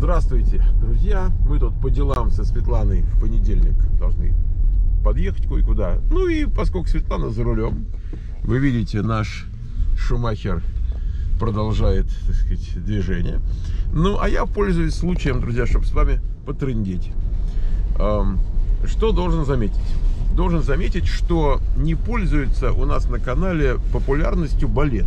Здравствуйте, друзья. Мы тут по делам со Светланой в понедельник должны подъехать кое-куда. Ну и поскольку Светлана за рулем, вы видите, наш Шумахер продолжает, так сказать, движение. Ну, а я пользуюсь случаем, друзья, чтобы с вами потрындеть. Что должен заметить? Должен заметить, что не пользуется у нас на канале популярностью балет.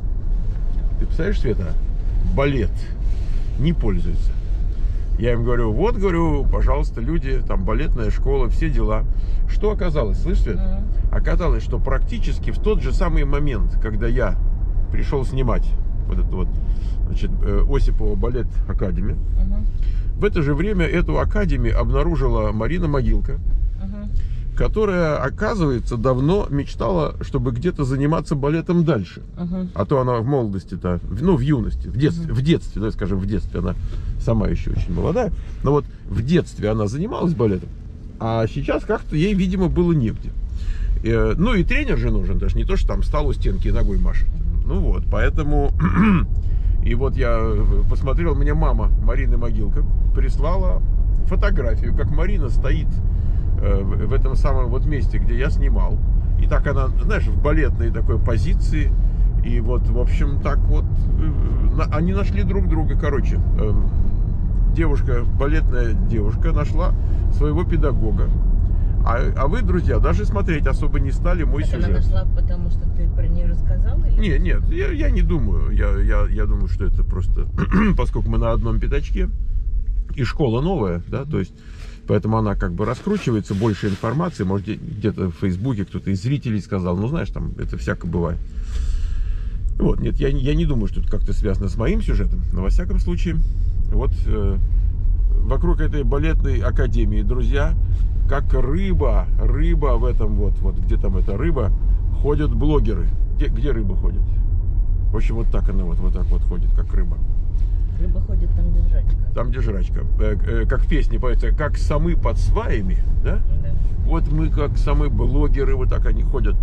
Ты представляешь, Света? Балет не пользуется. Я им говорю, вот, говорю, пожалуйста, люди, там балетная школа, все дела. Что оказалось, слышишь, Свет? Оказалось, что практически в тот же самый момент, когда я пришел снимать вот эту вот, значит, Осипова балет Академи, в это же время эту Академию обнаружила Марина Могилка, которая, оказывается, давно мечтала, чтобы где-то заниматься балетом дальше. А то она в молодости-то, ну, в юности, в детстве, давай скажем, в детстве, она сама еще очень молодая, но вот в детстве она занималась балетом, а сейчас как-то ей, видимо, было негде. Ну, и тренер же нужен, даже не то, что там встал у стенки и ногой машет. Ну вот, поэтому... И вот я посмотрел, мне мама Марины Могилка прислала фотографию, как Марина стоит в этом самом вот месте, где я снимал. И так она, знаешь, в балетной такой позиции. И вот, в общем, так вот, они нашли друг друга. Короче, девушка, балетная девушка нашла своего педагога. А вы, друзья, даже смотреть особо не стали мой сюжет. Она нашла, потому что ты про нее рассказал? Или? Нет, я не думаю. Я думаю, что это просто, поскольку мы на одном пятачке, и школа новая, да, то есть, поэтому она как бы раскручивается, больше информации, может, где-то в Фейсбуке кто-то из зрителей сказал, ну, знаешь, там, это всяко бывает. Вот, нет, я не думаю, что это как-то связано с моим сюжетом, но, во всяком случае, вот, вокруг этой балетной академии, друзья, как рыба в этом вот, где там эта рыба, ходят блогеры. Где рыба ходит? В общем, вот так она вот так вот ходит, как рыба. Рыба ходит там, где жрачка. Там, где жрачка. Как в песне поется, как самы под сваями, да? Да. Вот мы, как самы блогеры, вот так они ходят.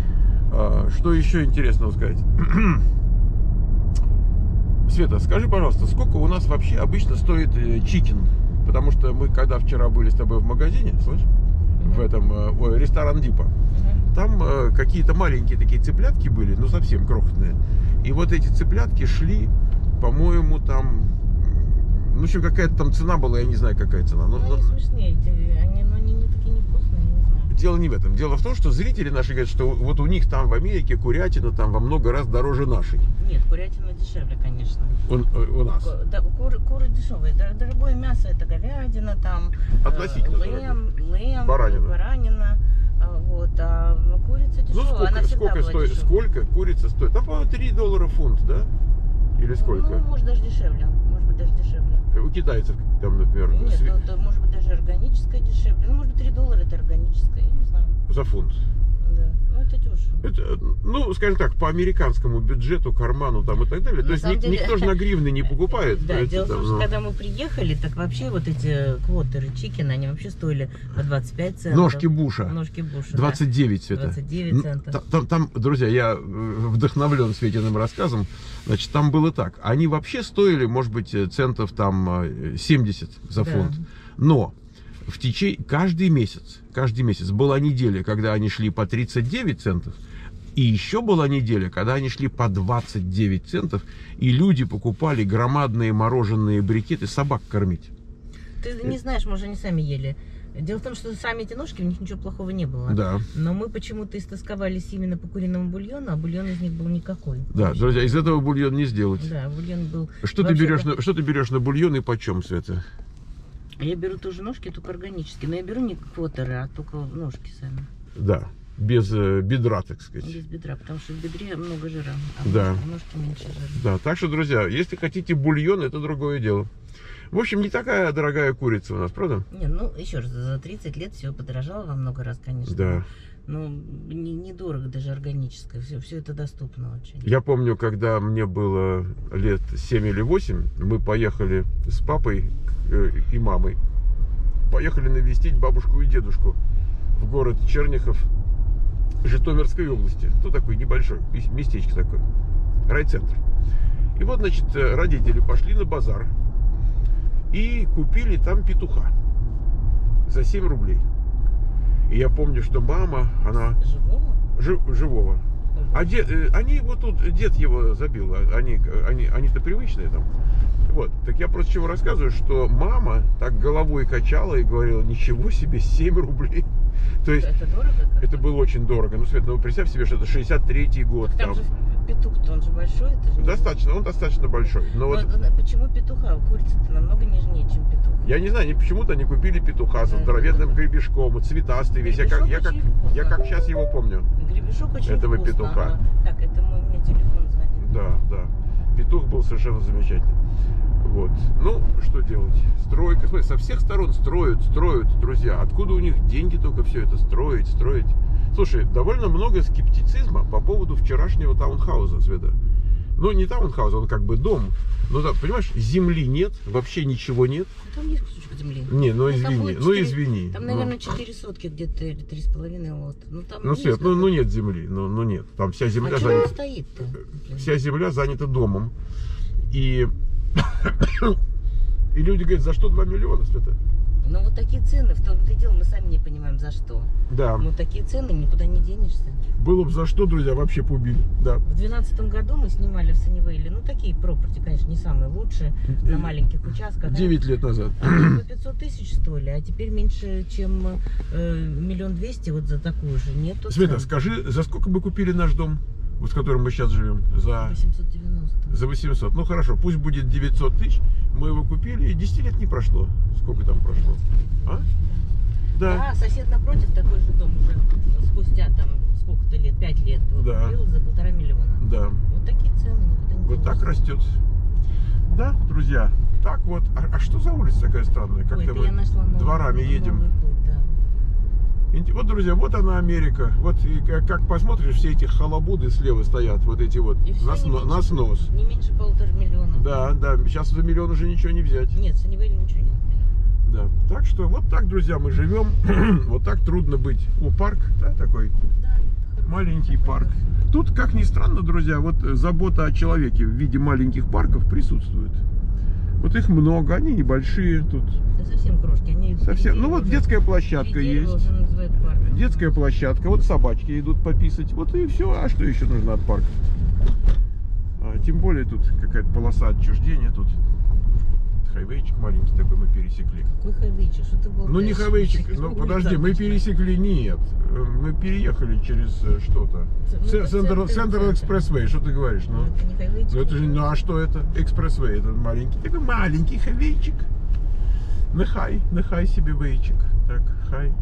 Что еще интересного сказать? Света, скажи, пожалуйста, сколько у нас вообще обычно стоит чикен? Потому что мы, когда вчера были с тобой в магазине, слышь, в этом ресторан Дипа, там какие-то маленькие такие цыплятки были, ну совсем крохотные. И вот эти цыплятки шли, по-моему, там, ну, в общем, какая-то там цена была, я не знаю, какая цена. Но они смешные, они не такие невкусные, не знаю. Дело не в этом. Дело в том, что зрители наши говорят, что вот у них там в Америке курятина там во много раз дороже нашей. Нет, курятина дешевле, конечно. У нас? Да, куры дешевые. Дорогое мясо, это говядина, там, лэм, баранина. Вот, а курица дешевая, она всегда была дешевая. Сколько курица стоит? Там, по-моему, $3 фунт, да? Или сколько? Ну, может, даже дешевле. Может быть, даже дешевле. У китайцев там, например... Нет, это, может быть, даже органическое дешевле. Ну, может быть, $3 это органическое, я не знаю. За фунт? Да, ну это дешево. Это, ну, скажем так, по американскому бюджету, карману там и так далее. То есть никто же на гривны не покупает. Да, дело в том, что когда мы приехали, так вообще вот эти квотеры чикена, они вообще стоили по 25 центов. Ножки Буша. 29 цвета. 29 центов. Там, друзья, я вдохновлен Светиным рассказом. Значит, там было так. Они вообще стоили, может быть, центов там 70 за фунт. Но в течение каждый месяц была неделя, когда они шли по 39 центов, и еще была неделя, когда они шли по 29 центов, и люди покупали громадные мороженые брикеты собак кормить. Ты не знаешь, может, они сами ели. Дело в том, что сами эти ножки, в них ничего плохого не было. Да. Но мы почему-то истосковались именно по куриному бульону, а бульон из них был никакой. Да, вообще. Друзья, из этого бульон не сделать. Да, бульон был... Что ты берешь на бульон и почем, Света? Я беру тоже ножки, только органические. Но я беру не квотеры, а только ножки сами. Да, без бедра, так сказать. Без бедра, потому что в бедре много жира, а ножки меньше жира. Да, так что, друзья, если хотите бульон, это другое дело. В общем, не такая дорогая курица у нас, правда? Не, ну, еще раз, за 30 лет все подорожало во много раз, конечно. Да. Но недорого, даже органическое. Все это доступно очень. Я помню, когда мне было лет 7 или 8, мы поехали с папой и мамой. Поехали навестить бабушку и дедушку в город Черняхов Житомирской области. Ну, такой небольшой, местечко такое. Райцентр. И вот, значит, родители пошли на базар. и купили там петуха за 7 рублей. И я помню, что мама, она... Живого? А они вот тут, дед его забил, они-то привычные там. Вот, так я просто чего рассказываю, что мама так головой качала и говорила, ничего себе, 7 рублей. То есть, это дорого? Это было очень дорого. Ну, Свет, ну представь себе, что это 63-й год. Там же петух-то, он же большой. Это же достаточно, он достаточно большой. Но вот... Почему петуха? Курица-то намного нежнее, чем петух. Я не знаю, почему-то они купили петуха со здоровенным гребешком, цветастый весь. Я как сейчас его помню. Гребешок очень этого вкусно. петуха. Так, это мой, мне телефон звонит. Да. Петух был совершенно замечательный. Вот. Ну, что делать? Стройка. Смотри, со всех сторон строят, друзья. Откуда у них деньги только все это строить? Слушай, довольно много скептицизма по поводу вчерашнего таунхауза, Света. Ну, не таунхаус, он как бы дом. Ну, да, понимаешь, земли нет, вообще ничего нет. Там есть кусочек земли. Не, ну извини, 4, извини. Там, наверное, 4 сотки где-то, или 3,5 вот. Ну, там Свет, ну нет земли, ну нет. Там вся земля занята. Стоит-то? Вся земля занята домом. И люди говорят, за что 2 миллиона, Света? Ну, вот такие цены, в том-то и дело, мы сами не понимаем, за что. Да. Ну, такие цены, никуда не денешься. Было бы за что, друзья, вообще поубили. Да. В 2012 году мы снимали в Саннивейле, ну, такие пропорти, конечно, не самые лучшие, на маленьких участках. 9 лет назад. По 500 тысяч стоили, а теперь меньше, чем 1 200 000 вот за такую же. Нету Света, цен. скажи, за сколько мы купили наш дом, вот в котором мы сейчас живем? За 890. За 800. Ну, хорошо, пусть будет 900 тысяч. Мы его купили, и 10 лет не прошло. Сколько там прошло? А? Да. А сосед напротив такой же дом уже спустя там сколько-то лет, 5 лет, вот, да. Купил за 1,5 миллиона. Да. Вот такие цены. Вот так растет. Да, друзья. Так вот. А что за улица такая странная? Как-то мы дворами едем. Путь, да. Вот, друзья, вот она Америка. Вот и как посмотришь, все эти халабуды слева стоят, вот эти вот, на снос. Не меньше 1,5 миллиона. Да. Сейчас за миллион уже ничего не взять. Нет, в Саннивейле ничего нет. Да. Так что вот так, друзья, мы живем. Вот так трудно быть. О, парк, да, такой? Да, маленький парк. Тут, как ни странно, друзья, вот забота о человеке в виде маленьких парков присутствует. Вот их много, они небольшие тут. Да совсем крошки, они совсем. Ну вот детская площадка есть. Детская площадка, вот собачки идут пописать. Вот и все. А что еще нужно от парка? Тем более тут какая-то полоса отчуждения тут. Хайвейчик маленький такой мы пересекли. Какой хайвейчик? Что ты болтаешь? Ну не хайвейчик, ну подожди, мы пересекли, нет. Мы переехали через что-то. Центр экспрессвей, что ты говоришь? Ну, это не хайвейчик. Ну, это же, ну а что это? Экспрессвей, это такой маленький хайвейчик. Нехай себе вейчик. Так, хай.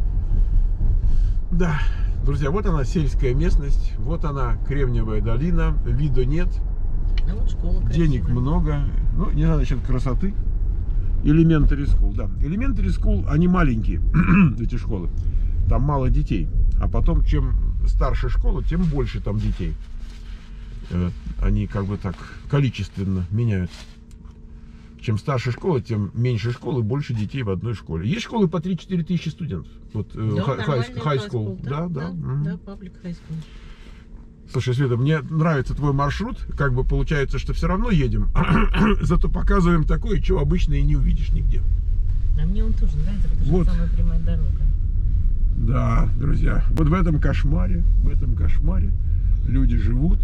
Да, друзья, вот она сельская местность, вот она Кремниевая долина, вида нет. А вот школа красивая. Денег много, ну не надо насчет красоты. Elementary School, да. Elementary School, они маленькие, эти школы. Там мало детей. А потом, чем старше школа, тем больше там детей. Они как бы так количественно меняются. Чем старше школа, тем меньше школы, больше детей в одной школе. Есть школы по 3-4 тысячи студентов. Вот high school. Да, public high school. Слушай, Света, мне нравится твой маршрут. Как бы получается, что все равно едем. Зато показываем такое, чего обычно и не увидишь нигде. А мне он тоже нравится, потому что вот. Самая прямая дорога. Да, друзья. Вот в этом кошмаре люди живут,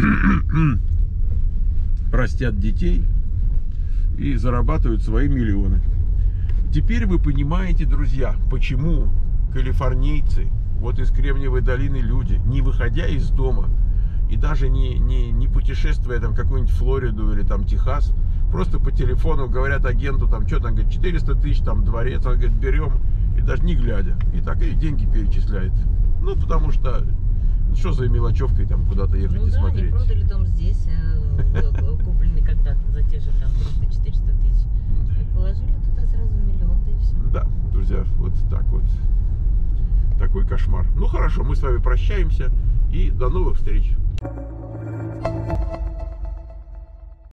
растят детей и зарабатывают свои миллионы. Теперь вы понимаете, друзья, почему калифорнийцы, вот из Кремниевой долины люди, не выходя из дома и даже не путешествуя там в какую-нибудь Флориду или там Техас, просто по телефону говорят агенту, там что там, говорит, 400 тысяч, там дворец, он говорит, берем, и даже не глядя, и так и деньги перечисляет. Ну, потому что, что за мелочевкой там куда-то ехать и смотреть. Ну да, они продали дом здесь, купленный когда-то за те же там 300-400 тысяч. И положили туда сразу миллион, да и все. Да, друзья, вот так вот. Такой кошмар. Ну хорошо, мы с вами прощаемся и до новых встреч.